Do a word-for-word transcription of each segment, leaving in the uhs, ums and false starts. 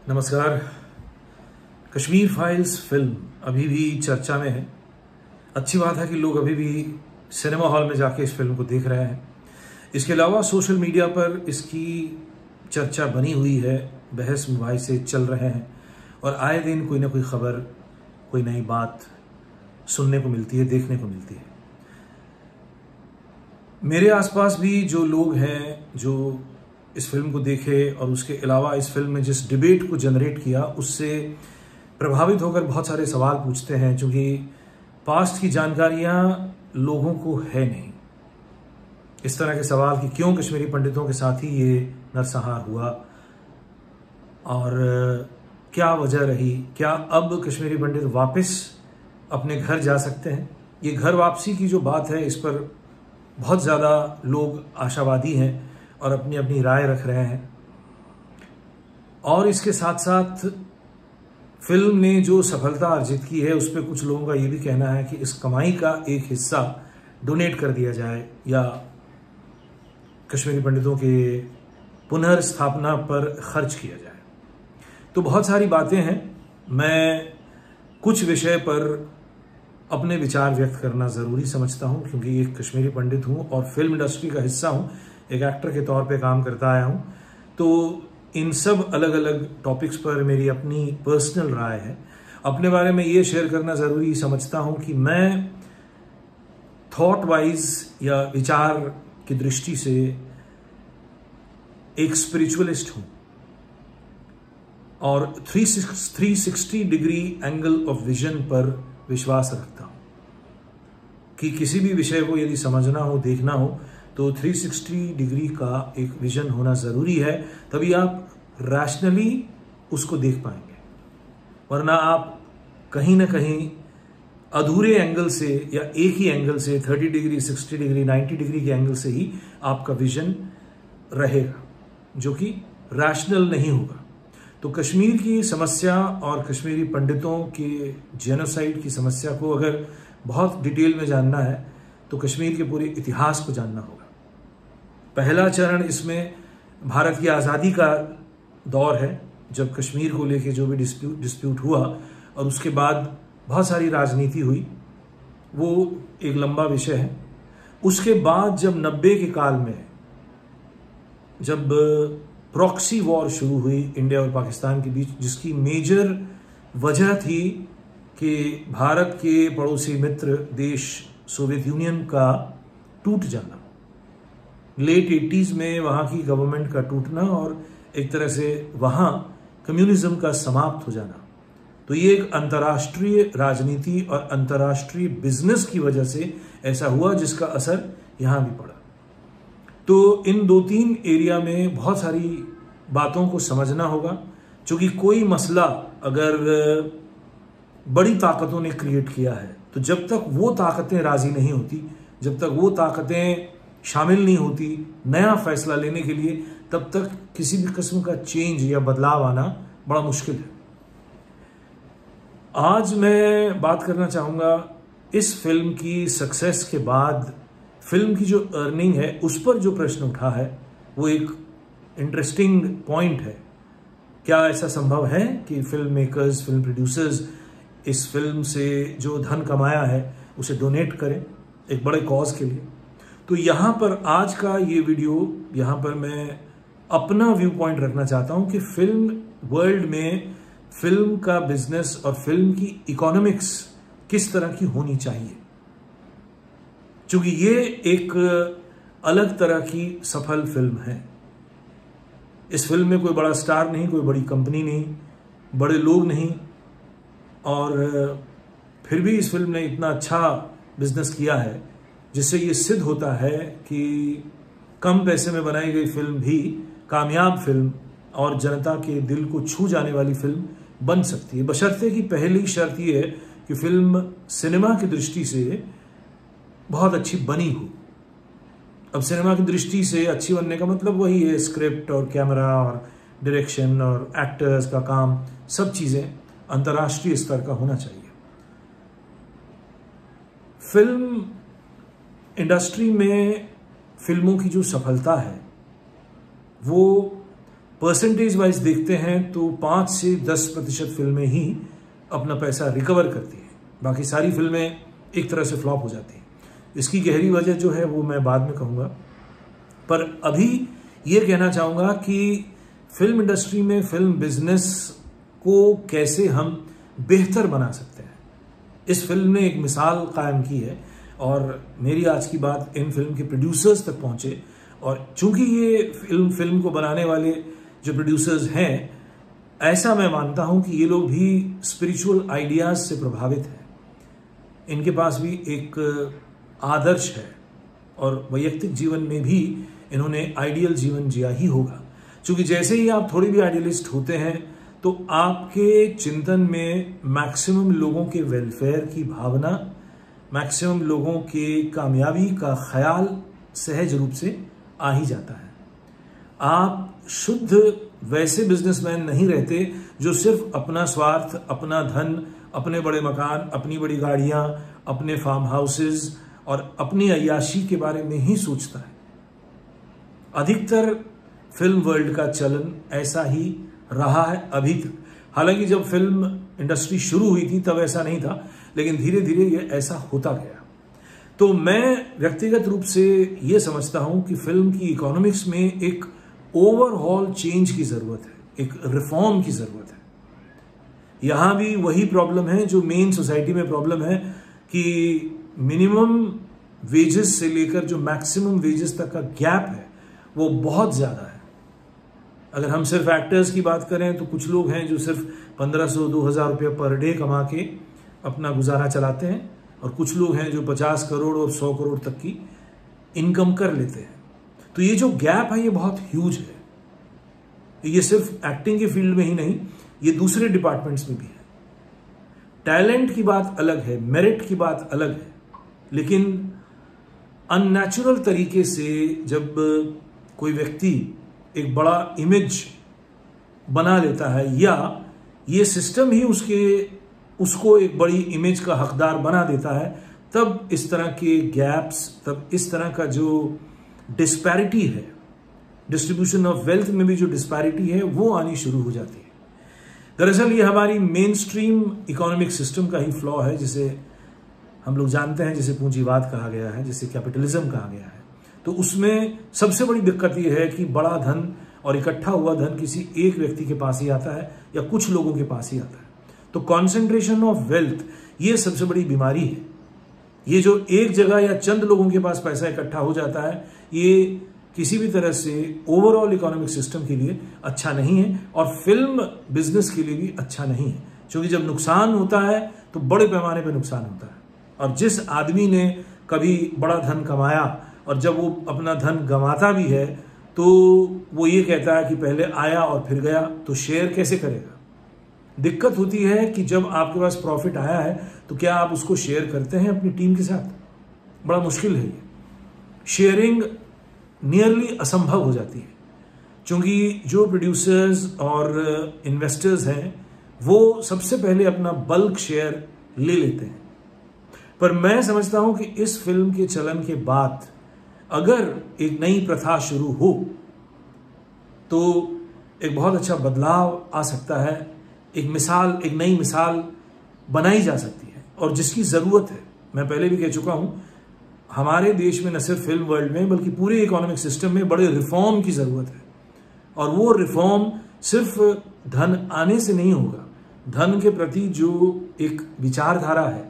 नमस्कार। Kashmir files film अभी भी चर्चा में है। अच्छी बात है कि लोग अभी भी सिनेमा हॉल में जाके इस फिल्म को देख रहे हैं। इसके अलावा सोशल मीडिया पर इसकी चर्चा बनी हुई है, बहस मुबाहिसे चल रहे हैं और आए दिन कोई ना कोई खबर, कोई नई बात सुनने को मिलती है, देखने को मिलती है। मेरे आसपास भी जो लोग हैं जो इस फिल्म को देखे और उसके अलावा इस फिल्म में जिस डिबेट को जनरेट किया उससे प्रभावित होकर बहुत सारे सवाल पूछते हैं, क्योंकि पास्ट की जानकारियां लोगों को है नहीं। इस तरह के सवाल कि क्यों कश्मीरी पंडितों के साथ ही ये नरसंहार हुआ और क्या वजह रही, क्या अब कश्मीरी पंडित वापस अपने घर जा सकते हैं। ये घर वापसी की जो बात है, इस पर बहुत ज़्यादा लोग आशावादी हैं और अपनी अपनी राय रख रहे हैं। और इसके साथ साथ फिल्म ने जो सफलता अर्जित की है उस पर कुछ लोगों का ये भी कहना है कि इस कमाई का एक हिस्सा डोनेट कर दिया जाए या कश्मीरी पंडितों के पुनर्स्थापना पर खर्च किया जाए। तो बहुत सारी बातें हैं। मैं कुछ विषय पर अपने विचार व्यक्त करना ज़रूरी समझता हूं, क्योंकि एक कश्मीरी पंडित हूं और फिल्म इंडस्ट्री का हिस्सा हूं, एक एक्टर के तौर पे काम करता आया हूं। तो इन सब अलग अलग टॉपिक्स पर मेरी अपनी पर्सनल राय है। अपने बारे में ये शेयर करना ज़रूरी समझता हूं कि मैं थॉट वाइज या विचार की दृष्टि से एक स्पिरिचुअलिस्ट हूं और three sixty degree angle of vision पर विश्वास रखता हूं कि किसी भी विषय को यदि समझना हो, देखना हो, तो थ्री सिक्सटी डिग्री का एक विजन होना ज़रूरी है, तभी आप रैशनली उसको देख पाएंगे। वरना आप कहीं ना कहीं अधूरे एंगल से या एक ही एंगल से तीस डिग्री, साठ डिग्री, नब्बे डिग्री के एंगल से ही आपका विजन रहेगा, जो कि रैशनल नहीं होगा। तो कश्मीर की समस्या और कश्मीरी पंडितों के जेनोसाइड की समस्या को अगर बहुत डिटेल में जानना है तो कश्मीर के पूरे इतिहास को जानना होगा। पहला चरण इसमें भारत की आज़ादी का दौर है, जब कश्मीर को लेके जो भी डिस्प्यूट डिस्प्यूट हुआ और उसके बाद बहुत सारी राजनीति हुई, वो एक लंबा विषय है। उसके बाद जब नब्बे के काल में जब प्रॉक्सी वॉर शुरू हुई इंडिया और पाकिस्तान के बीच, जिसकी मेजर वजह थी कि भारत के पड़ोसी मित्र देश सोवियत यूनियन का टूट जाना, लेट एटीज़ में वहाँ की गवर्नमेंट का टूटना और एक तरह से वहाँ कम्युनिज्म का समाप्त हो जाना। तो ये एक अंतर्राष्ट्रीय राजनीति और अंतर्राष्ट्रीय बिजनेस की वजह से ऐसा हुआ, जिसका असर यहाँ भी पड़ा। तो इन दो तीन एरिया में बहुत सारी बातों को समझना होगा, क्योंकि कोई मसला अगर बड़ी ताकतों ने क्रिएट किया है तो जब तक वो ताकतें राजी नहीं होती, जब तक वो ताकतें शामिल नहीं होती नया फैसला लेने के लिए, तब तक किसी भी किस्म का चेंज या बदलाव आना बड़ा मुश्किल है। आज मैं बात करना चाहूँगा इस फिल्म की सक्सेस के बाद फिल्म की जो अर्निंग है उस पर जो प्रश्न उठा है, वो एक इंटरेस्टिंग पॉइंट है। क्या ऐसा संभव है कि फिल्म मेकर्स, फिल्म प्रोड्यूसर्स इस फिल्म से जो धन कमाया है उसे डोनेट करें एक बड़े कॉज के लिए? तो यहाँ पर आज का ये वीडियो, यहाँ पर मैं अपना व्यू पॉइंट रखना चाहता हूँ कि फिल्म वर्ल्ड में फिल्म का बिजनेस और फिल्म की इकोनॉमिक्स किस तरह की होनी चाहिए, क्योंकि ये एक अलग तरह की सफल फिल्म है। इस फिल्म में कोई बड़ा स्टार नहीं, कोई बड़ी कंपनी नहीं, बड़े लोग नहीं, और फिर भी इस फिल्म ने इतना अच्छा बिजनेस किया है, जिससे ये सिद्ध होता है कि कम पैसे में बनाई गई फिल्म भी कामयाब फिल्म और जनता के दिल को छू जाने वाली फिल्म बन सकती है, बशर्ते कि पहली शर्त ये है कि फिल्म सिनेमा की दृष्टि से बहुत अच्छी बनी हो। अब सिनेमा की दृष्टि से अच्छी बनने का मतलब वही है, स्क्रिप्ट और कैमरा और डायरेक्शन और एक्टर्स का काम, सब चीज़ें अंतर्राष्ट्रीय स्तर का होना चाहिए। फिल्म इंडस्ट्री में फिल्मों की जो सफलता है वो परसेंटेज वाइज देखते हैं तो पाँच से दस प्रतिशत फिल्में ही अपना पैसा रिकवर करती हैं, बाकी सारी फिल्में एक तरह से फ्लॉप हो जाती हैं। इसकी गहरी वजह जो है वो मैं बाद में कहूँगा, पर अभी ये कहना चाहूँगा कि फिल्म इंडस्ट्री में फिल्म बिजनेस को कैसे हम बेहतर बना सकते हैं, इस फिल्म ने एक मिसाल कायम की है। और मेरी आज की बात इन फिल्म के प्रोड्यूसर्स तक पहुँचे, और चूंकि ये फिल्म फिल्म को बनाने वाले जो प्रोड्यूसर्स हैं, ऐसा मैं मानता हूं कि ये लोग भी स्पिरिचुअल आइडियाज से प्रभावित हैं, इनके पास भी एक आदर्श है और वैयक्तिक जीवन में भी इन्होंने आइडियल जीवन जिया ही होगा। क्योंकि जैसे ही आप थोड़ी भी आइडियलिस्ट होते हैं तो आपके चिंतन में मैक्सिमम लोगों के वेलफेयर की भावना, मैक्सिमम लोगों के कामयाबी का ख्याल सहज रूप से आ ही जाता है। आप शुद्ध वैसे बिजनेसमैन नहीं रहते जो सिर्फ अपना स्वार्थ, अपना धन, अपने बड़े मकान, अपनी बड़ी गाड़ियां, अपने फार्म हाउसेज और अपनी अय्याशी के बारे में ही सोचता है। अधिकतर फिल्म वर्ल्ड का चलन ऐसा ही रहा है अभी तक। हालांकि जब फिल्म इंडस्ट्री शुरू हुई थी तब ऐसा नहीं था, लेकिन धीरे धीरे ये ऐसा होता गया। तो मैं व्यक्तिगत रूप से ये समझता हूं कि फिल्म की इकोनॉमिक्स में एक ओवरऑल चेंज की जरूरत है, एक रिफॉर्म की जरूरत है। यहां भी वही प्रॉब्लम है जो मेन सोसाइटी में प्रॉब्लम है कि मिनिमम वेजेस से लेकर जो मैक्सिमम वेजेस तक का गैप है वो बहुत ज्यादा है। अगर हम सिर्फ एक्टर्स की बात करें तो कुछ लोग हैं जो सिर्फ पंद्रह सौ दो हजार रुपये पर डे कमा के अपना गुजारा चलाते हैं, और कुछ लोग हैं जो पचास करोड़ और सौ करोड़ तक की इनकम कर लेते हैं। तो ये जो गैप है ये बहुत ह्यूज है। ये सिर्फ एक्टिंग के फील्ड में ही नहीं, ये दूसरे डिपार्टमेंट्स में भी है। टैलेंट की बात अलग है, मेरिट की बात अलग है, लेकिन अननेचुरल तरीके से जब कोई व्यक्ति एक बड़ा इमेज बना लेता है, या ये सिस्टम ही उसके उसको एक बड़ी इमेज का हकदार बना देता है, तब इस तरह के गैप्स, तब इस तरह का जो डिस्पैरिटी है, डिस्ट्रीब्यूशन ऑफ वेल्थ में भी जो डिस्पैरिटी है वो आनी शुरू हो जाती है। दरअसल ये हमारी मेन स्ट्रीम इकोनॉमिक सिस्टम का ही फ्लॉ है, जिसे हम लोग जानते हैं, जिसे पूंजीवाद कहा गया है, जिसे कैपिटलिज्म कहा गया है। तो उसमें सबसे बड़ी दिक्कत यह है कि बड़ा धन और इकट्ठा हुआ धन किसी एक व्यक्ति के पास ही आता है या कुछ लोगों के पास ही आता है। तो कॉन्सेंट्रेशन ऑफ वेल्थ ये सबसे बड़ी बीमारी है। ये जो एक जगह या चंद लोगों के पास पैसा इकट्ठा हो जाता है, ये किसी भी तरह से ओवरऑल इकोनॉमिक सिस्टम के लिए अच्छा नहीं है, और फिल्म बिजनेस के लिए भी अच्छा नहीं है। क्योंकि जब नुकसान होता है तो बड़े पैमाने पर नुकसान होता है, और जिस आदमी ने कभी बड़ा धन कमाया और जब वो अपना धन गंवाता भी है तो वो ये कहता है कि पहले आया और फिर गया, तो शेयर कैसे करेगा। दिक्कत होती है कि जब आपके पास प्रॉफिट आया है तो क्या आप उसको शेयर करते हैं अपनी टीम के साथ? बड़ा मुश्किल है ये। शेयरिंग नियरली असंभव हो जाती है, क्योंकि जो प्रोड्यूसर्स और इन्वेस्टर्स हैं वो सबसे पहले अपना बल्क शेयर ले लेते हैं। पर मैं समझता हूं कि इस फिल्म के चलन के बाद अगर एक नई प्रथा शुरू हो तो एक बहुत अच्छा बदलाव आ सकता है, एक मिसाल, एक नई मिसाल बनाई जा सकती है, और जिसकी जरूरत है। मैं पहले भी कह चुका हूं, हमारे देश में न सिर्फ फिल्म वर्ल्ड में बल्कि पूरे इकोनॉमिक सिस्टम में बड़े रिफॉर्म की जरूरत है, और वो रिफॉर्म सिर्फ धन आने से नहीं होगा। धन के प्रति जो एक विचारधारा है,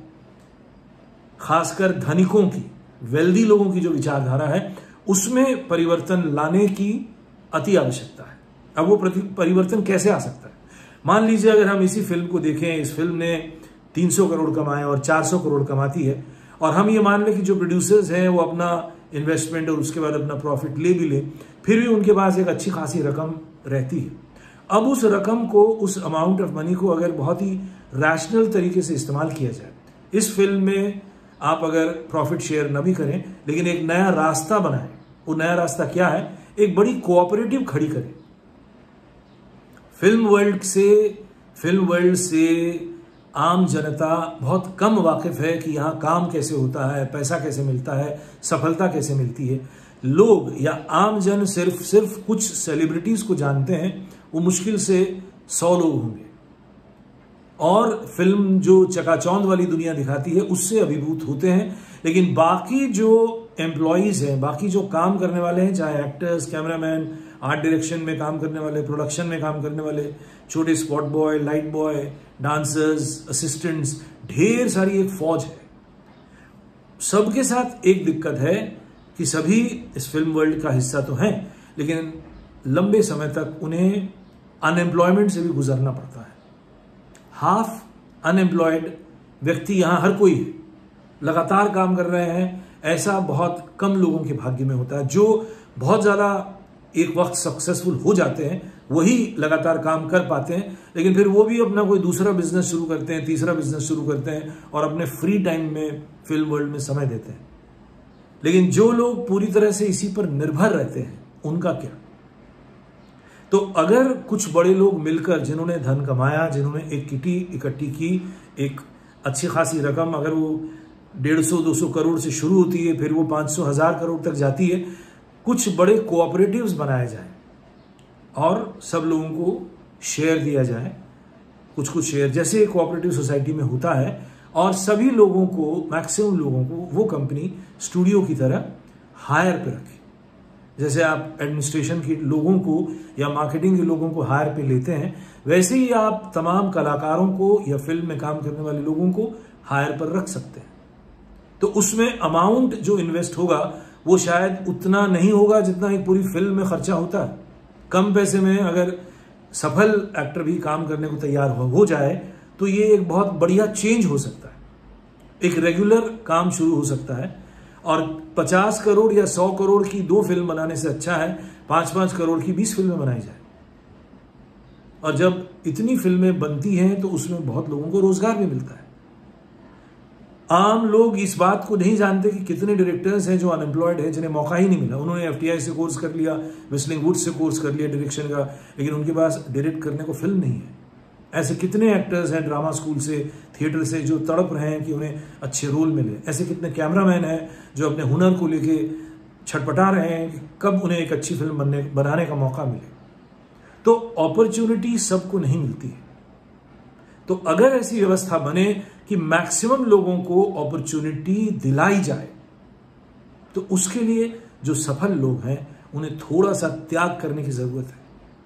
खासकर धनिकों की, वेल्दी लोगों की जो विचारधारा है, उसमें परिवर्तन लाने की अति आवश्यकता है। अब वो परिवर्तन कैसे आ सकता है? मान लीजिए अगर हम इसी फिल्म को देखें, इस फिल्म ने तीन सौ करोड़ कमाए और चार सौ करोड़ कमाती है, और हम ये मान लें कि जो प्रोड्यूसर्स हैं वो अपना इन्वेस्टमेंट और उसके बाद अपना प्रॉफिट ले भी ले, फिर भी उनके पास एक अच्छी खासी रकम रहती है। अब उस रकम को, उस अमाउंट ऑफ मनी को अगर बहुत ही रैशनल तरीके से इस्तेमाल किया जाए, इस फिल्म में आप अगर प्रॉफिट शेयर न भी करें लेकिन एक नया रास्ता बनाएं, वो नया रास्ता क्या है? एक बड़ी कोऑपरेटिव खड़ी करें। फिल्म वर्ल्ड से फिल्म वर्ल्ड से आम जनता बहुत कम वाकिफ है कि यहाँ काम कैसे होता है, पैसा कैसे मिलता है, सफलता कैसे मिलती है। लोग या आम जन सिर्फ सिर्फ कुछ सेलिब्रिटीज को जानते हैं, वो मुश्किल से सौ लोग होंगे। और फिल्म जो चकाचौंध वाली दुनिया दिखाती है उससे अभिभूत होते हैं, लेकिन बाकी जो एम्प्लॉयज हैं, बाकी जो काम करने वाले हैं, चाहे एक्टर्स, कैमरामैन, आर्ट डायरेक्शन में काम करने वाले, प्रोडक्शन में काम करने वाले, छोटे spot boy, light boy, dancers, assistants, ढेर सारी एक फौज है। सबके साथ एक दिक्कत है कि सभी इस फिल्म वर्ल्ड का हिस्सा तो हैं, लेकिन लंबे समय तक उन्हें अनएम्प्लॉयमेंट से भी गुजरना पड़ता है। हाफ अनएम्प्लॉयड व्यक्ति यहां हर कोई है, लगातार काम कर रहे हैं, ऐसा बहुत कम लोगों के भाग्य में होता है। जो बहुत ज्यादा एक वक्त सक्सेसफुल हो जाते हैं वही लगातार काम कर पाते हैं, लेकिन फिर वो भी अपना कोई दूसरा बिजनेस शुरू करते हैं, तीसरा बिजनेस शुरू करते हैं और अपने फ्री टाइम में फिल्म वर्ल्ड में समय देते हैं। लेकिन जो लोग पूरी तरह से इसी पर निर्भर रहते हैं उनका क्या? तो अगर कुछ बड़े लोग मिलकर, जिन्होंने धन कमाया, जिन्होंने एक किटी इकट्ठी की, एक अच्छी खासी रकम, अगर वो डेढ़ सौ दो सौ करोड़ से शुरू होती है, फिर वो पाँच सौ हजार करोड़ तक जाती है, कुछ बड़े कोऑपरेटिव्स बनाए जाए और सब लोगों को शेयर दिया जाए, कुछ कुछ शेयर, जैसे कोऑपरेटिव सोसाइटी में होता है, और सभी लोगों को, मैक्सिमम लोगों को वो कंपनी स्टूडियो की तरह हायर पे रखे। जैसे आप एडमिनिस्ट्रेशन के लोगों को या मार्केटिंग के लोगों को हायर पे लेते हैं, वैसे ही आप तमाम कलाकारों को या फिल्म में काम करने वाले लोगों को हायर पर रख सकते हैं। तो उसमें अमाउंट जो इन्वेस्ट होगा वो शायद उतना नहीं होगा जितना एक पूरी फिल्म में खर्चा होता है। कम पैसे में अगर सफल एक्टर भी काम करने को तैयार हो, हो जाए तो ये एक बहुत बढ़िया चेंज हो सकता है, एक रेगुलर काम शुरू हो सकता है। और पचास करोड़ या सौ करोड़ की दो फिल्म बनाने से अच्छा है पांच पांच करोड़ की बीस फिल्में बनाई जाए। और जब इतनी फिल्में बनती हैं तो उसमें बहुत लोगों को रोजगार भी मिलता है। आम लोग इस बात को नहीं जानते कि कितने डायरेक्टर्स हैं जो अनएम्प्लॉयड हैं, जिन्हें मौका ही नहीं मिला। उन्होंने एफटीआई से कोर्स कर लिया, व्हिस्लिंग वुड्स से कोर्स कर लिया डायरेक्शन का, लेकिन उनके पास डायरेक्ट करने को फिल्म नहीं है। ऐसे कितने एक्टर्स हैं ड्रामा स्कूल से, थिएटर से, जो तड़प रहे हैं कि उन्हें अच्छे रोल मिले। ऐसे कितने कैमरामैन हैं जो अपने हुनर को लेके छटपटा रहे हैं कि कब उन्हें एक अच्छी फिल्म बनने बनाने का मौका मिले। तो अपॉर्चुनिटी सबको नहीं मिलती है। तो अगर ऐसी व्यवस्था बने कि मैक्सिमम लोगों को अपॉर्चुनिटी दिलाई जाए, तो उसके लिए जो सफल लोग हैं उन्हें थोड़ा सा त्याग करने की जरूरत है।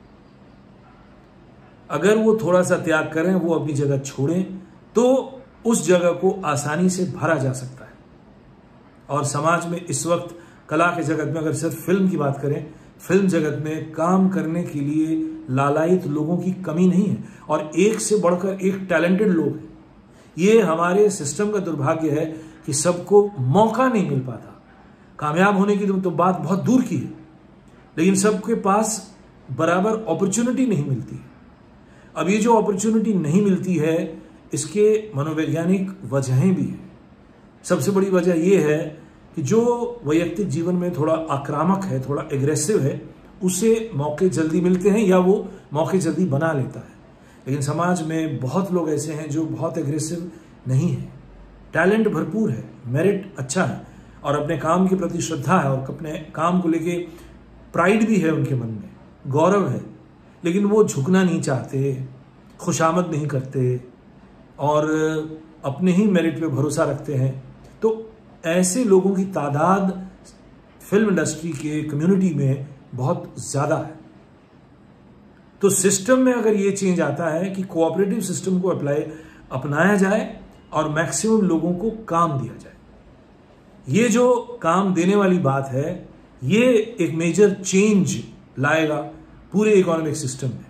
अगर वो थोड़ा सा त्याग करें, वो अपनी जगह छोड़ें, तो उस जगह को आसानी से भरा जा सकता है। और समाज में इस वक्त कला के जगत में, अगर सिर्फ फिल्म की बात करें, फिल्म जगत में काम करने के लिए लालायित लोगों की कमी नहीं है, और एक से बढ़कर एक टैलेंटेड लोग हैं। ये हमारे सिस्टम का दुर्भाग्य है कि सबको मौका नहीं मिल पाता। कामयाब होने की तो बात बहुत दूर की है, लेकिन सबके पास बराबर अपॉर्चुनिटी नहीं मिलती। अब ये जो अपॉर्चुनिटी नहीं मिलती है, इसके मनोवैज्ञानिक वजहें भी हैं। सबसे बड़ी वजह यह है कि जो वैयक्तिक जीवन में थोड़ा आक्रामक है, थोड़ा एग्रेसिव है, उसे मौके जल्दी मिलते हैं या वो मौके जल्दी बना लेता है। लेकिन समाज में बहुत लोग ऐसे हैं जो बहुत एग्रेसिव नहीं है, टैलेंट भरपूर है, मेरिट अच्छा है, और अपने काम के प्रति श्रद्धा है, और अपने काम को लेके प्राइड भी है उनके मन में, गौरव है, लेकिन वो झुकना नहीं चाहते, खुशामद नहीं करते और अपने ही मेरिट पे भरोसा रखते हैं। तो ऐसे लोगों की तादाद फिल्म इंडस्ट्री के कम्युनिटी में बहुत ज्यादा है। तो सिस्टम में अगर ये चेंज आता है कि कोऑपरेटिव सिस्टम को अप्लाई अपनाया जाए और मैक्सिमम लोगों को काम दिया जाए, ये जो काम देने वाली बात है, ये एक मेजर चेंज लाएगा पूरे इकोनॉमिक सिस्टम में।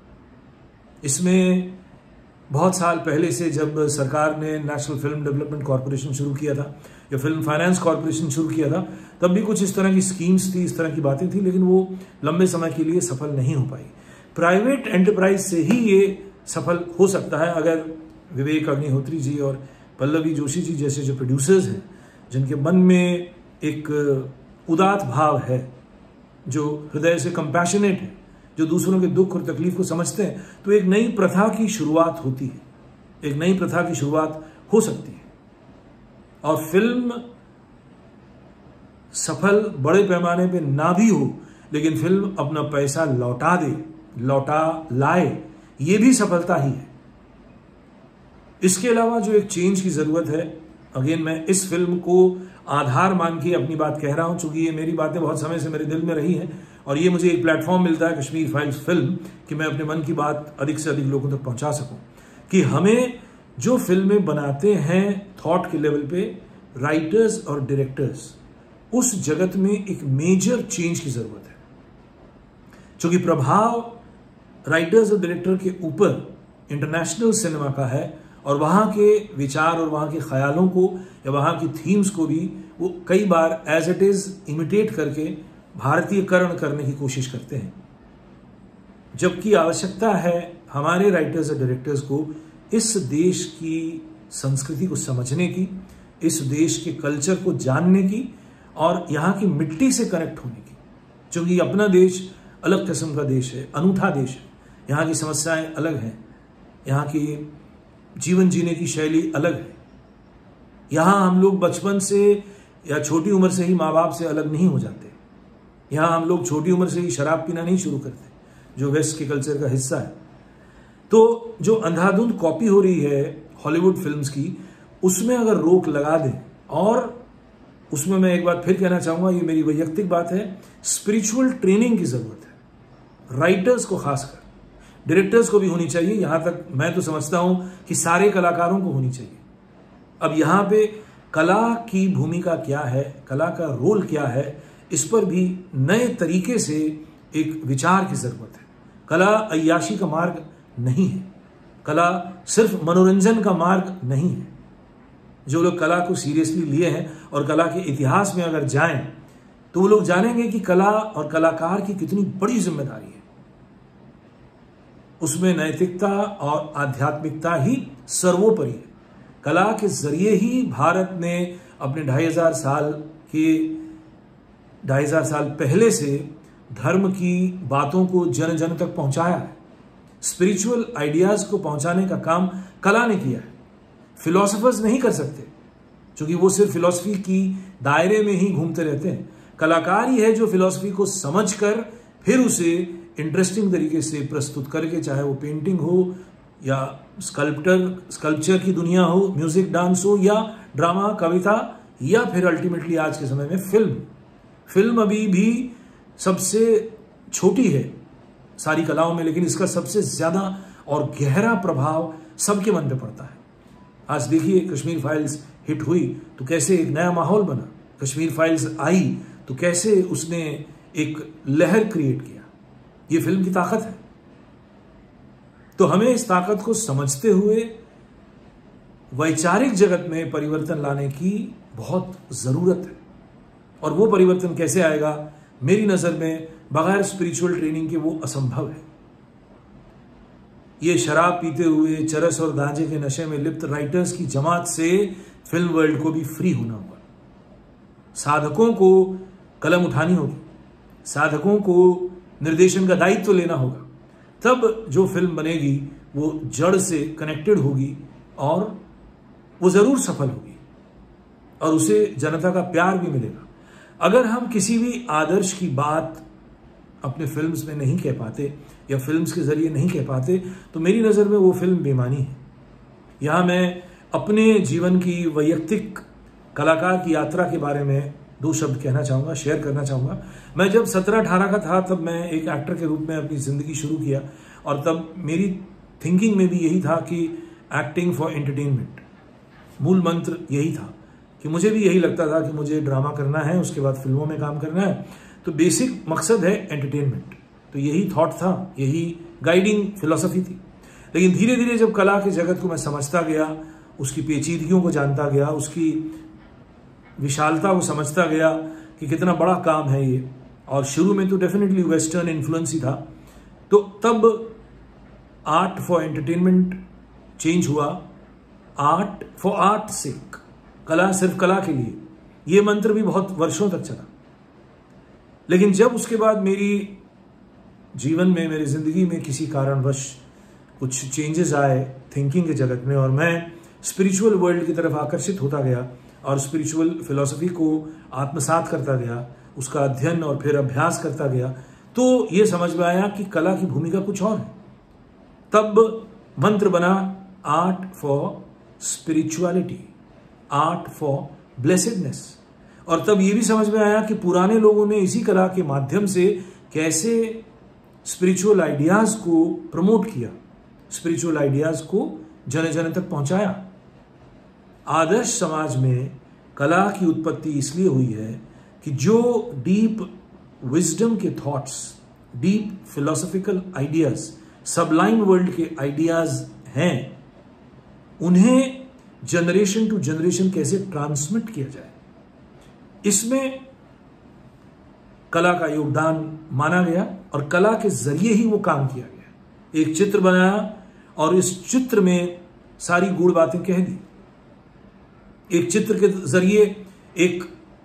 इसमें बहुत साल पहले से जब सरकार ने नेशनल फिल्म डेवलपमेंट कॉर्पोरेशन शुरू किया था या फिल्म फाइनेंस कॉर्पोरेशन शुरू किया था, तब भी कुछ इस तरह की स्कीम्स थी, इस तरह की बातें थी, लेकिन वो लंबे समय के लिए सफल नहीं हो पाई। प्राइवेट एंटरप्राइज से ही ये सफल हो सकता है अगर विवेक अग्निहोत्री जी और पल्लवी जोशी जी जैसे जो प्रोड्यूसर्स हैं, जिनके मन में एक उदात भाव है, जो हृदय से कंपैशनेट है, जो दूसरों के दुख और तकलीफ को समझते हैं, तो एक नई प्रथा की शुरुआत होती है, एक नई प्रथा की शुरुआत हो सकती है। और फिल्म सफल बड़े पैमाने पे ना भी हो, लेकिन फिल्म अपना पैसा लौटा दे, लौटा लाए, ये भी सफलता ही है। इसके अलावा जो एक चेंज की जरूरत है, अगेन मैं इस फिल्म को आधार मान के अपनी बात कह रहा हूं, चूंकि ये मेरी बातें बहुत समय से मेरे दिल में रही हैं और ये मुझे एक प्लेटफॉर्म मिलता है कश्मीर फाइल्स फिल्म कि मैं अपने मन की बात अधिक से अधिक लोगों तक पहुंचा सकूं, कि हमें जो फिल्में बनाते हैं थॉट के लेवल पे, राइटर्स और डायरेक्टर्स, उस जगत में एक मेजर चेंज की जरूरत है। क्योंकि प्रभाव राइटर्स और डायरेक्टर के ऊपर इंटरनेशनल सिनेमा का है और वहां के विचार और वहां के ख्यालों को या वहां की थीम्स को भी वो कई बार एज इट इज इमिटेट करके भारतीयकरण करने की कोशिश करते हैं, जबकि आवश्यकता है हमारे राइटर्स और डायरेक्टर्स को इस देश की संस्कृति को समझने की, इस देश के कल्चर को जानने की और यहाँ की मिट्टी से कनेक्ट होने की। क्योंकि अपना देश अलग किस्म का देश है, अनूठा देश है, यहाँ की समस्याएं अलग हैं, यहाँ की जीवन जीने की शैली अलग है। यहाँ हम लोग बचपन से या छोटी उम्र से ही माँ बाप से अलग नहीं हो जाते। यहाँ हम लोग छोटी उम्र से ही शराब पीना नहीं शुरू करते, जो वेस्ट के कल्चर का हिस्सा है। तो जो अंधाधुंध कॉपी हो रही है हॉलीवुड फिल्म्स की, उसमें अगर रोक लगा दें, और उसमें मैं एक बात फिर कहना चाहूंगा, ये मेरी वैयक्तिक बात है, स्पिरिचुअल ट्रेनिंग की जरूरत है, राइटर्स को खासकर, डायरेक्टर्स को भी होनी चाहिए। यहां तक मैं तो समझता हूं कि सारे कलाकारों को होनी चाहिए। अब यहां पे कला की भूमिका क्या है, कला का रोल क्या है, इस पर भी नए तरीके से एक विचार की जरूरत है। कला अय्याशी का मार्ग नहीं है, कला सिर्फ मनोरंजन का मार्ग नहीं है। जो लोग कला को सीरियसली लिए हैं और कला के इतिहास में अगर जाएं तो वो लोग जानेंगे कि कला और कलाकार की कितनी बड़ी जिम्मेदारी है। उसमें नैतिकता और आध्यात्मिकता ही सर्वोपरि है। कला के जरिए ही भारत ने अपने ढाई हजार साल के ढाई हजार साल पहले से धर्म की बातों को जन जन तक पहुंचाया है। स्पिरिचुअल आइडियाज को पहुंचाने का काम कला ने किया है। फिलोसफर्स नहीं कर सकते, क्योंकि वो सिर्फ फिलॉसफी की दायरे में ही घूमते रहते हैं। कलाकार ही है जो फिलॉसफी को समझकर फिर उसे इंटरेस्टिंग तरीके से प्रस्तुत करके, चाहे वो पेंटिंग हो या स्कल्प्टर स्कल्पचर की दुनिया हो, म्यूजिक डांस हो या ड्रामा, कविता, या फिर अल्टीमेटली आज के समय में फिल्म। फिल्म अभी भी सबसे छोटी है सारी कलाओं में, लेकिन इसका सबसे ज्यादा और गहरा प्रभाव सबके मन पे पड़ता है। आज देखिए, कश्मीर फाइल्स हिट हुई तो कैसे एक नया माहौल बना, कश्मीर फाइल्स आई तो कैसे उसने एक लहर क्रिएट किया। ये फिल्म की ताकत है। तो हमें इस ताकत को समझते हुए वैचारिक जगत में परिवर्तन लाने की बहुत जरूरत है। और वो परिवर्तन कैसे आएगा, मेरी नजर में बगैर स्पिरिचुअल ट्रेनिंग के वो असंभव है। ये शराब पीते हुए चरस और गांजे के नशे में लिप्त राइटर्स की जमात से फिल्म वर्ल्ड को भी फ्री होना होगा। साधकों को कलम उठानी होगी, साधकों को निर्देशन का दायित्व लेना होगा। तब जो फिल्म बनेगी वो जड़ से कनेक्टेड होगी और वो जरूर सफल होगी और उसे जनता का प्यार भी मिलेगा। अगर हम किसी भी आदर्श की बात अपने फिल्म्स में नहीं कह पाते या फिल्म्स के जरिए नहीं कह पाते, तो मेरी नज़र में वो फिल्म बेमानी है। यहाँ मैं अपने जीवन की वैयक्तिक कलाकार की यात्रा के बारे में दो शब्द कहना चाहूँगा, शेयर करना चाहूँगा। मैं जब सत्रह अठारह का था तब मैं एक एक्टर के रूप में अपनी ज़िंदगी शुरू किया और तब मेरी थिंकिंग में भी यही था कि एक्टिंग फॉर एंटरटेनमेंट, मूल मंत्र यही था कि मुझे भी यही लगता था कि मुझे ड्रामा करना है, उसके बाद फिल्मों में काम करना है, तो बेसिक मकसद है एंटरटेनमेंट। तो यही थॉट था, यही गाइडिंग फिलॉसफी थी। लेकिन धीरे धीरे जब कला के जगत को मैं समझता गया, उसकी पेचीदगियों को जानता गया, उसकी विशालता को समझता गया कि कितना बड़ा काम है ये, और शुरू में तो डेफिनेटली वेस्टर्न इन्फ्लुएंस ही था, तो तब आर्ट फॉर एंटरटेनमेंट चेंज हुआ, आर्ट फॉर आर्ट सेक, कला सिर्फ कला के लिए। ये मंत्र भी बहुत वर्षों तक चला। लेकिन जब उसके बाद मेरी जीवन में, मेरी जिंदगी में किसी कारणवश कुछ चेंजेस आए थिंकिंग के जगत में और मैं स्पिरिचुअल वर्ल्ड की तरफ आकर्षित होता गया और स्पिरिचुअल फिलॉसफी को आत्मसात करता गया, उसका अध्ययन और फिर अभ्यास करता गया, तो ये समझ में आया कि कला की भूमिका कुछ और है। तब मंत्र बना art for spirituality, art for blessedness. और तब ये भी समझ में आया कि पुराने लोगों ने इसी कला के माध्यम से कैसे स्पिरिचुअल आइडियाज को प्रमोट किया, स्पिरिचुअल आइडियाज को जन जन तक पहुंचाया। आदर्श समाज में कला की उत्पत्ति इसलिए हुई है कि जो डीप विजडम के thoughts, deep philosophical ideas, sublime world के आइडियाज हैं, उन्हें जनरेशन टू जनरेशन कैसे ट्रांसमिट किया जाए, इसमें कला का योगदान माना गया और कला के जरिए ही वो काम किया गया। एक चित्र बनाया और इस चित्र में सारी गूढ़ बातें कह दी। एक चित्र के जरिए एक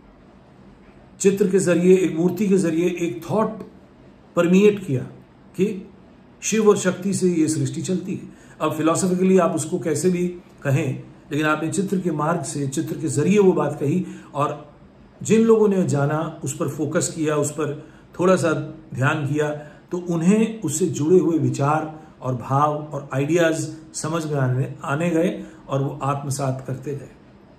चित्र के जरिए एक मूर्ति के जरिए एक थॉट परमिएट किया कि शिव और शक्ति से ये सृष्टि चलती है। अब फिलोसॉफिकली आप उसको कैसे भी कहें, लेकिन आपने चित्र के मार्ग से, चित्र के जरिए वो बात कही, और जिन लोगों ने जाना, उस पर फोकस किया, उस पर थोड़ा सा ध्यान किया, तो उन्हें उससे जुड़े हुए विचार और भाव और आइडियाज समझ में आने आने गए और वो आत्मसात करते गए।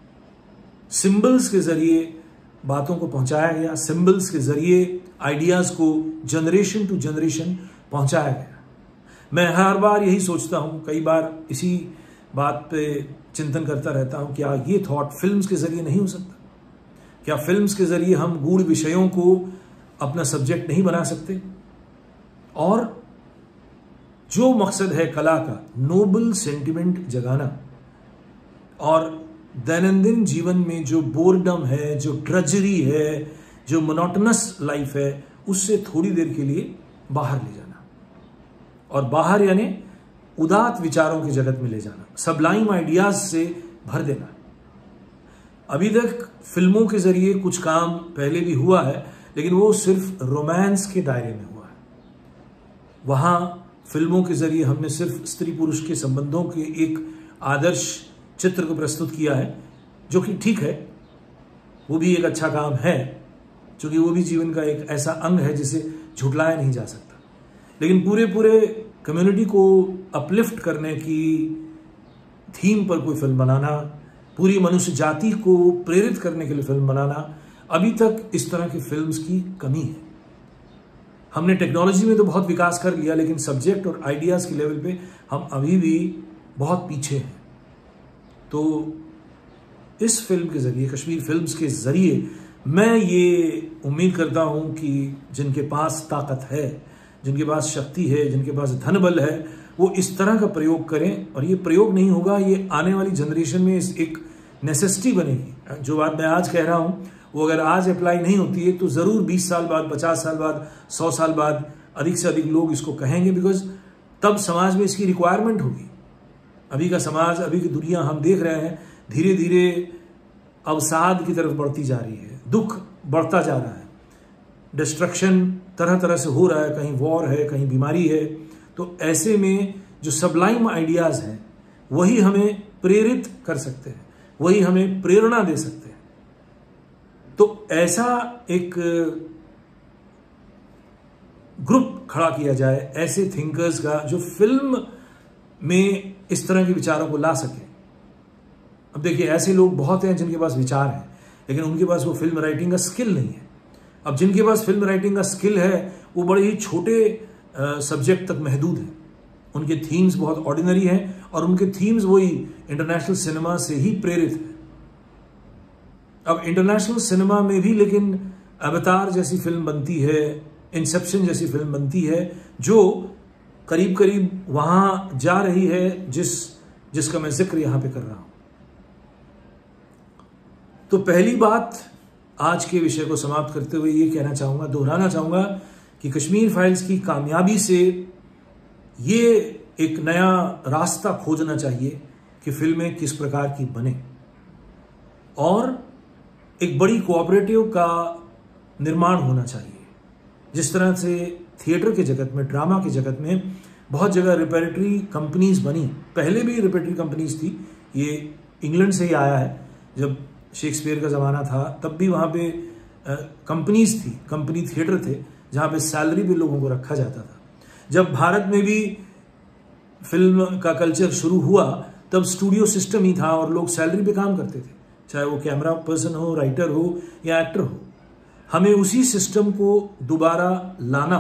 सिंबल्स के जरिए बातों को पहुंचाया गया, सिंबल्स के जरिए आइडियाज को जनरेशन टू जनरेशन पहुंचाया गया। मैं हर बार यही सोचता हूं, कई बार इसी बात पे चिंतन करता रहता हूं, क्या ये थॉट फिल्म्स के जरिए नहीं हो सकता? क्या फिल्म्स के जरिए हम गूढ़ विषयों को अपना सब्जेक्ट नहीं बना सकते? और जो मकसद है कला का, नोबल सेंटिमेंट जगाना, और दैनंदिन जीवन में जो बोरडम है, जो ड्रजरी है, जो मोनोटोनस लाइफ है, उससे थोड़ी देर के लिए बाहर ले जाना, और बाहर यानी उदात विचारों के जगत में ले जाना, सबलाइम आइडियाज से भर देना। अभी तक फिल्मों के जरिए कुछ काम पहले भी हुआ है, लेकिन वो सिर्फ रोमांस के दायरे में हुआ है। वहां फिल्मों के जरिए हमने सिर्फ स्त्री पुरुष के संबंधों के एक आदर्श चित्र को प्रस्तुत किया है, जो कि ठीक है, वो भी एक अच्छा काम है, क्योंकि वो भी जीवन का एक ऐसा अंग है जिसे झुटलाया नहीं जा सकता। लेकिन पूरे पूरे कम्युनिटी को अपलिफ्ट करने की थीम पर कोई फिल्म बनाना, पूरी मनुष्य जाति को प्रेरित करने के लिए फिल्म बनाना, अभी तक इस तरह की फिल्म्स की कमी है। हमने टेक्नोलॉजी में तो बहुत विकास कर लिया, लेकिन सब्जेक्ट और आइडियाज के लेवल पे हम अभी भी बहुत पीछे हैं। तो इस फिल्म के जरिए, कश्मीर फिल्म्स के जरिए, मैं ये उम्मीद करता हूं कि जिनके पास ताकत है, जिनके पास शक्ति है, जिनके पास धन बल है, वो इस तरह का प्रयोग करें। और ये प्रयोग नहीं होगा, ये आने वाली जनरेशन में इस एक नेसेसिटी बनेगी। जो बात मैं आज कह रहा हूं, वो अगर आज अप्लाई नहीं होती है, तो जरूर बीस साल बाद, पचास साल बाद, सौ साल बाद अधिक से अधिक लोग इसको कहेंगे, बिकॉज तब समाज में इसकी रिक्वायरमेंट होगी। अभी का समाज, अभी की दुनिया हम देख रहे हैं, धीरे धीरे अवसाद की तरफ बढ़ती जा रही है, दुख बढ़ता जा रहा है, डिस्ट्रक्शन तरह तरह से हो रहा है, कहीं वॉर है, कहीं बीमारी है। तो ऐसे में जो सबलाइम आइडियाज हैं, वही हमें प्रेरित कर सकते हैं, वही हमें प्रेरणा दे सकते हैं। तो ऐसा एक ग्रुप खड़ा किया जाए, ऐसे थिंकर्स का, जो फिल्म में इस तरह के विचारों को ला सके। अब देखिए, ऐसे लोग बहुत हैं जिनके पास विचार है, लेकिन उनके पास वो फिल्म राइटिंग का स्किल नहीं है। अब जिनके पास फिल्म राइटिंग का स्किल है, वो बड़े ही छोटे सब्जेक्ट तक महदूद हैं, उनके थीम्स बहुत ऑर्डिनरी हैं, और उनके थीम्स वही इंटरनेशनल सिनेमा से ही प्रेरित है। अब इंटरनेशनल सिनेमा में भी लेकिन अवतार जैसी फिल्म बनती है, इंसेप्शन जैसी फिल्म बनती है, जो करीब करीब वहां जा रही है जिस जिसका मैं जिक्र यहां पे कर रहा हूं। तो पहली बात, आज के विषय को समाप्त करते हुए ये कहना चाहूंगा, दोहराना चाहूंगा कि कश्मीर फाइल्स की कामयाबी से ये एक नया रास्ता खोजना चाहिए कि फिल्में किस प्रकार की बने, और एक बड़ी कोऑपरेटिव का निर्माण होना चाहिए। जिस तरह से थिएटर के जगत में, ड्रामा के जगत में बहुत जगह रिपेरेटरी कंपनीज बनी, पहले भी रिपेरेटरी कंपनीज थी, ये इंग्लैंड से ही आया है। जब शेक्सपियर का ज़माना था, तब भी वहाँ पे कंपनीज थी, कंपनी थिएटर थे, जहाँ पे सैलरी भी लोगों को रखा जाता था। जब भारत में भी फिल्म का कल्चर शुरू हुआ तब स्टूडियो सिस्टम ही था और लोग सैलरी पे काम करते थे, चाहे वो कैमरा पर्सन हो, राइटर हो या एक्टर हो। हमें उसी सिस्टम को दोबारा लाना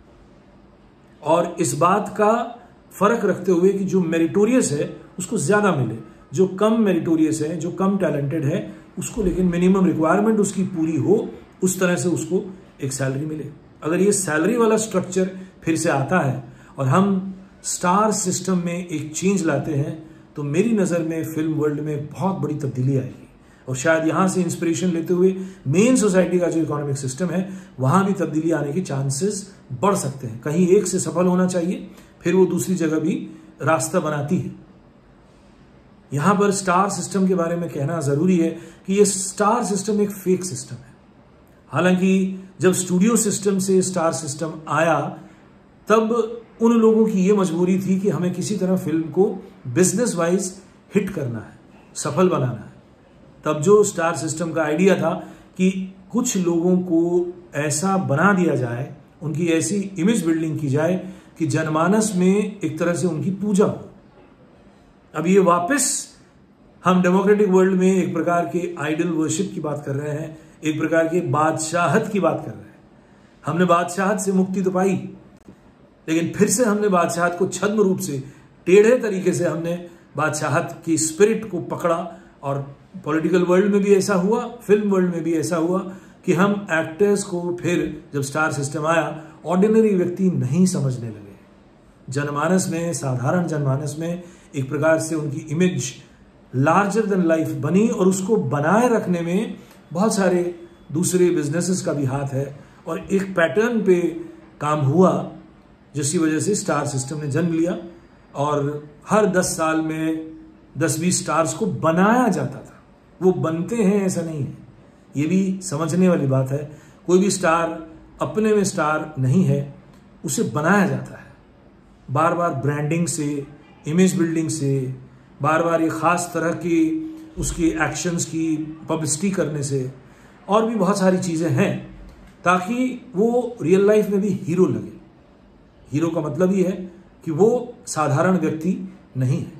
होगा और इस बात का फर्क रखते हुए कि जो मेरिटोरियस है उसको ज्यादा मिले, जो कम मेरिटोरियस है, जो कम टैलेंटेड है उसको लेकिन मिनिमम रिक्वायरमेंट उसकी पूरी हो, उस तरह से उसको एक सैलरी मिले। अगर ये सैलरी वाला स्ट्रक्चर फिर से आता है और हम स्टार सिस्टम में एक चेंज लाते हैं तो मेरी नज़र में फिल्म वर्ल्ड में बहुत बड़ी तब्दीली आएगी और शायद यहाँ से इंस्पिरेशन लेते हुए मेन सोसाइटी का जो इकोनॉमिक सिस्टम है वहाँ भी तब्दीली आने के चांसेस बढ़ सकते हैं। कहीं एक से सफल होना चाहिए, फिर वो दूसरी जगह भी रास्ता बनाती है। यहाँ पर स्टार सिस्टम के बारे में कहना ज़रूरी है कि ये स्टार सिस्टम एक फेक सिस्टम है। हालांकि जब स्टूडियो सिस्टम से स्टार सिस्टम आया तब उन लोगों की ये मजबूरी थी कि हमें किसी तरह फिल्म को बिजनेस वाइज हिट करना है, सफल बनाना है। तब जो स्टार सिस्टम का आइडिया था कि कुछ लोगों को ऐसा बना दिया जाए, उनकी ऐसी इमेज बिल्डिंग की जाए कि जनमानस में एक तरह से उनकी पूजा हो। अब ये वापस हम डेमोक्रेटिक वर्ल्ड में एक प्रकार के आइडल वर्शिप की बात कर रहे हैं, एक प्रकार के बादशाहत की बात कर रहे हैं। हमने बादशाहत से मुक्ति तो पाई, लेकिन फिर से हमने बादशाहत को छद्म रूप से, टेढ़े तरीके से हमने बादशाहत की स्पिरिट को पकड़ा। और पॉलिटिकल वर्ल्ड में भी ऐसा हुआ, फिल्म वर्ल्ड में भी ऐसा हुआ कि हम एक्टर्स को फिर जब स्टार सिस्टम आया ऑर्डिनरी व्यक्ति नहीं समझने लगे। जनमानस में, साधारण जनमानस में एक प्रकार से उनकी इमेज लार्जर देन लाइफ बनी और उसको बनाए रखने में बहुत सारे दूसरे बिजनेसेस का भी हाथ है और एक पैटर्न पे काम हुआ जिसकी वजह से स्टार सिस्टम ने जन्म लिया और हर दस साल में दस बीस स्टार्स को बनाया जाता था। वो बनते हैं ऐसा नहीं है, ये भी समझने वाली बात है। कोई भी स्टार अपने में स्टार नहीं है, उसे बनाया जाता है बार बार ब्रांडिंग से, इमेज बिल्डिंग से, बार बार ये खास तरह की उसकी एक्शंस की पब्लिसिटी करने से, और भी बहुत सारी चीज़ें हैं ताकि वो रियल लाइफ में भी हीरो लगे। हीरो का मतलब ये है कि वो साधारण व्यक्ति नहीं है।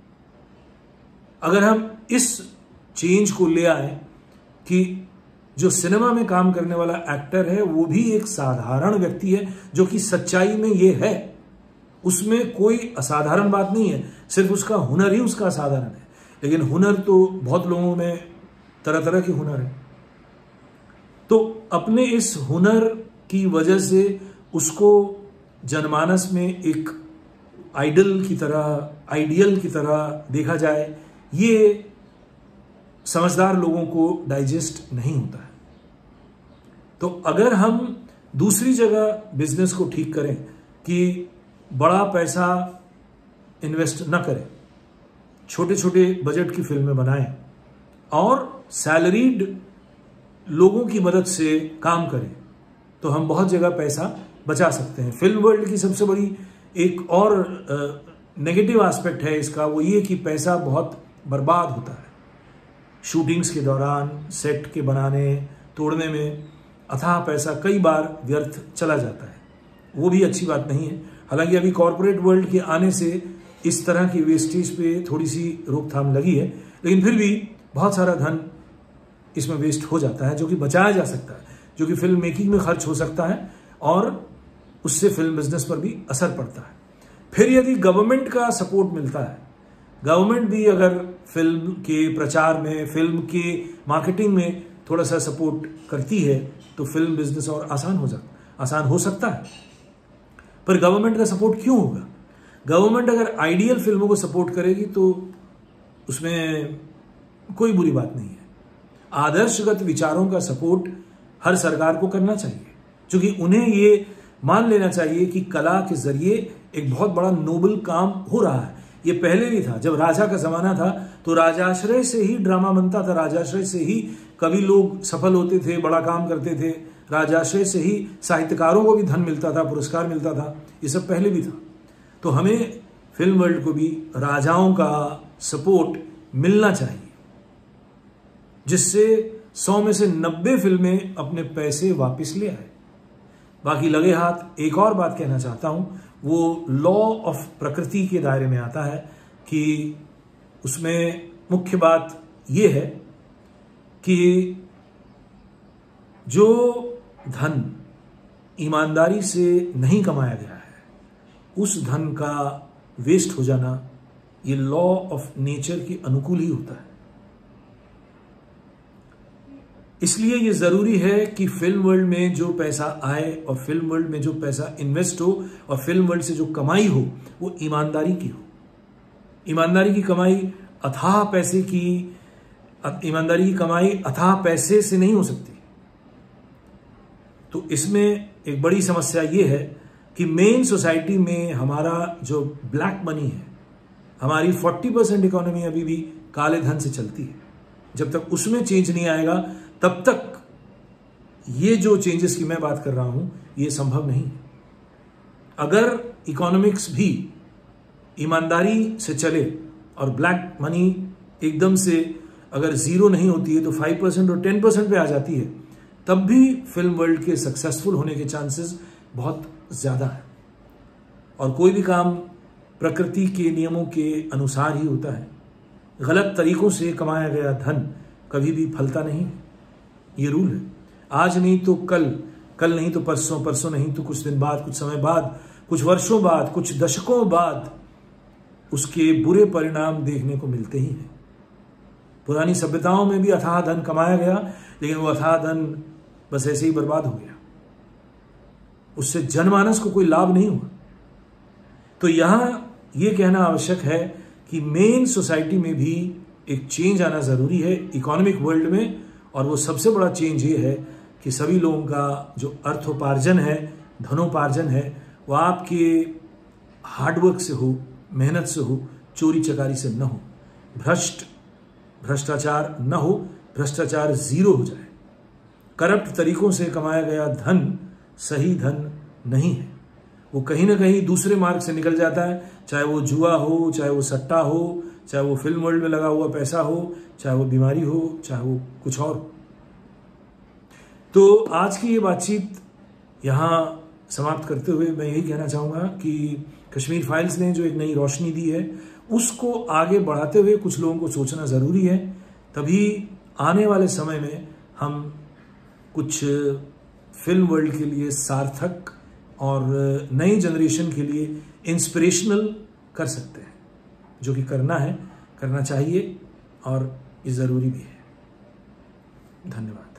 अगर हम इस चेंज को ले आए कि जो सिनेमा में काम करने वाला एक्टर है वो भी एक साधारण व्यक्ति है, जो कि सच्चाई में ये है, उसमें कोई असाधारण बात नहीं है, सिर्फ उसका हुनर ही उसका असाधारण है। लेकिन हुनर तो बहुत लोगों में तरह तरह के हुनर है, तो अपने इस हुनर की वजह से उसको जनमानस में एक आइडल की तरह, आइडियल की तरह देखा जाए, ये समझदार लोगों को डाइजेस्ट नहीं होता है। तो अगर हम दूसरी जगह बिजनेस को ठीक करें कि बड़ा पैसा इन्वेस्ट न करें, छोटे छोटे बजट की फिल्में बनाएं और सैलरीड लोगों की मदद से काम करें, तो हम बहुत जगह पैसा बचा सकते हैं। फिल्म वर्ल्ड की सबसे बड़ी एक और नेगेटिव एस्पेक्ट है इसका, वो ये कि पैसा बहुत बर्बाद होता है। शूटिंग्स के दौरान सेट के बनाने तोड़ने में अथाह पैसा कई बार व्यर्थ चला जाता है, वो भी अच्छी बात नहीं है। हालांकि अभी कॉरपोरेट वर्ल्ड के आने से इस तरह की वेस्टेज पे थोड़ी सी रोकथाम लगी है, लेकिन फिर भी बहुत सारा धन इसमें वेस्ट हो जाता है जो कि बचाया जा सकता है, जो कि फिल्म मेकिंग में खर्च हो सकता है और उससे फिल्म बिजनेस पर भी असर पड़ता है। फिर यदि गवर्नमेंट का सपोर्ट मिलता है, गवर्नमेंट भी अगर फिल्म के प्रचार में, फिल्म के मार्केटिंग में थोड़ा सा सपोर्ट करती है तो फिल्म बिजनेस और आसान हो सकता आसान हो सकता है। पर गवर्नमेंट का सपोर्ट क्यों होगा? गवर्नमेंट अगर आइडियल फिल्मों को सपोर्ट करेगी तो उसमें कोई बुरी बात नहीं है। आदर्शगत विचारों का सपोर्ट हर सरकार को करना चाहिए, क्योंकि उन्हें ये मान लेना चाहिए कि कला के जरिए एक बहुत बड़ा नोबल काम हो रहा है। ये पहले भी था, जब राजा का जमाना था तो राजाश्रय से ही ड्रामा बनता था, राजाश्रय से ही कवि लोग सफल होते थे, बड़ा काम करते थे, राजाश्रय से ही साहित्यकारों को भी धन मिलता था, पुरस्कार मिलता था, ये सब पहले भी था। तो हमें फिल्म वर्ल्ड को भी राजाओं का सपोर्ट मिलना चाहिए। जिससे सौ में से नब्बे फिल्में अपने पैसे वापस ले आए। बाकी लगे हाथ एक और बात कहना चाहता हूं, वो लॉ ऑफ प्रकृति के दायरे में आता है कि उसमें मुख्य बात यह है कि जो धन ईमानदारी से नहीं कमाया गया है उस धन का वेस्ट हो जाना ये लॉ ऑफ नेचर के अनुकूल ही होता है। इसलिए ये जरूरी है कि फिल्म वर्ल्ड में जो पैसा आए और फिल्म वर्ल्ड में जो पैसा इन्वेस्ट हो और फिल्म वर्ल्ड से जो कमाई हो वो ईमानदारी की हो। ईमानदारी की कमाई अथाह पैसे की ईमानदारी की कमाई अथाह पैसे से नहीं हो सकती। तो इसमें एक बड़ी समस्या ये है कि मेन सोसाइटी में हमारा जो ब्लैक मनी है, हमारी चालीस परसेंट इकोनॉमी अभी भी काले धन से चलती है। जब तक उसमें चेंज नहीं आएगा तब तक ये जो चेंजेस की मैं बात कर रहा हूं ये संभव नहीं है। अगर इकोनॉमिक्स भी ईमानदारी से चले और ब्लैक मनी एकदम से अगर जीरो नहीं होती है तो फाइव परसेंट और टेन परसेंट पे आ जाती है, तब भी फिल्म वर्ल्ड के सक्सेसफुल होने के चांसेस बहुत ज्यादा है। और कोई भी काम प्रकृति के नियमों के अनुसार ही होता है। गलत तरीकों से कमाया गया धन कभी भी फलता नहीं, ये रूल है। आज नहीं तो कल, कल नहीं तो परसों, परसों नहीं तो कुछ दिन बाद, कुछ समय बाद, कुछ वर्षों बाद, कुछ दशकों बाद उसके बुरे परिणाम देखने को मिलते ही हैं। पुरानी सभ्यताओं में भी अथाह धन कमाया गया, लेकिन वो अथाह धन बस ऐसे ही बर्बाद हो गया, उससे जनमानस को कोई लाभ नहीं हुआ। तो यहां यह कहना आवश्यक है कि मेन सोसाइटी में भी एक चेंज आना जरूरी है इकोनॉमिक वर्ल्ड में। और वो सबसे बड़ा चेंज ये है कि सभी लोगों का जो अर्थोपार्जन है, धनोपार्जन है, वो आपके हार्डवर्क से हो, मेहनत से हो, चोरी चकारी से न हो, भ्रष्ट भ्रष्टाचार न हो, भ्रष्टाचार जीरो हो जाए। करप्ट तरीकों से कमाया गया धन सही धन नहीं है, वो कहीं ना कहीं दूसरे मार्ग से निकल जाता है। चाहे वो जुआ हो, चाहे वो सट्टा हो, चाहे वो फिल्म वर्ल्ड में लगा हुआ पैसा हो, चाहे वो बीमारी हो, चाहे वो कुछ और हो। तो आज की ये बातचीत यहाँ समाप्त करते हुए मैं यही कहना चाहूँगा कि कश्मीर फाइल्स ने जो एक नई रोशनी दी है उसको आगे बढ़ाते हुए कुछ लोगों को सोचना ज़रूरी है। तभी आने वाले समय में हम कुछ फिल्म वर्ल्ड के लिए सार्थक और नई जनरेशन के लिए इंस्पिरेशनल कर सकते हैं, जो कि करना है, करना चाहिए और ये ज़रूरी भी है। धन्यवाद।